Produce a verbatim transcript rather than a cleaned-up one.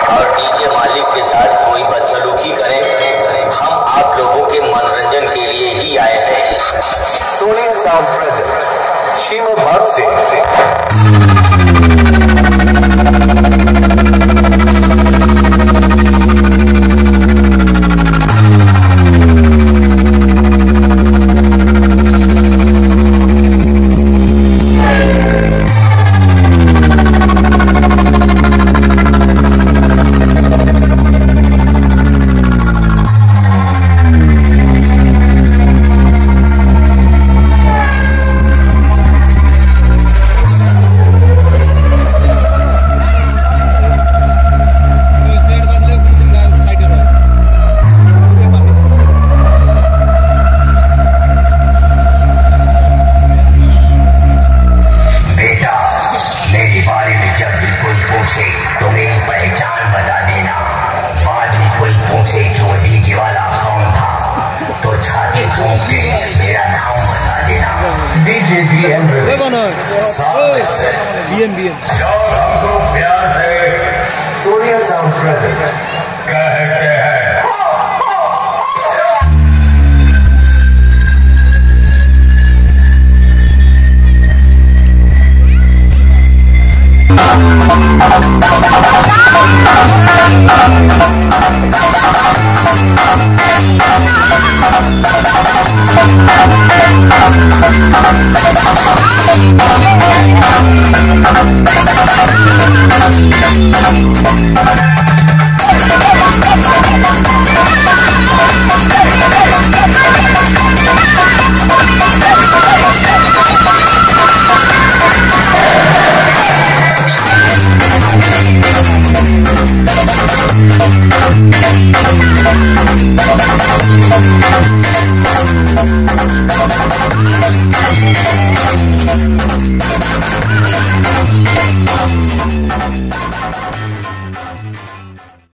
और डीजे मालिक के साथ कोई बदसलूकी करे, हम आप लोगों के मनोरंजन के लिए ही आए हैं। सोनिया साउंड प्रेजेंट शीमाबाद से सोनिया साउंड प्रेजेंट कहते हैं। We'll be right back.